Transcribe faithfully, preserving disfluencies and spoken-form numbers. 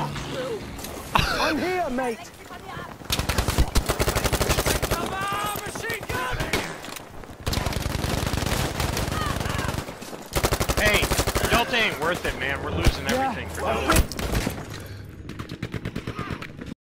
I'm here, mate. Hey, Delta ain't worth it, man. We're losing everything for Delta.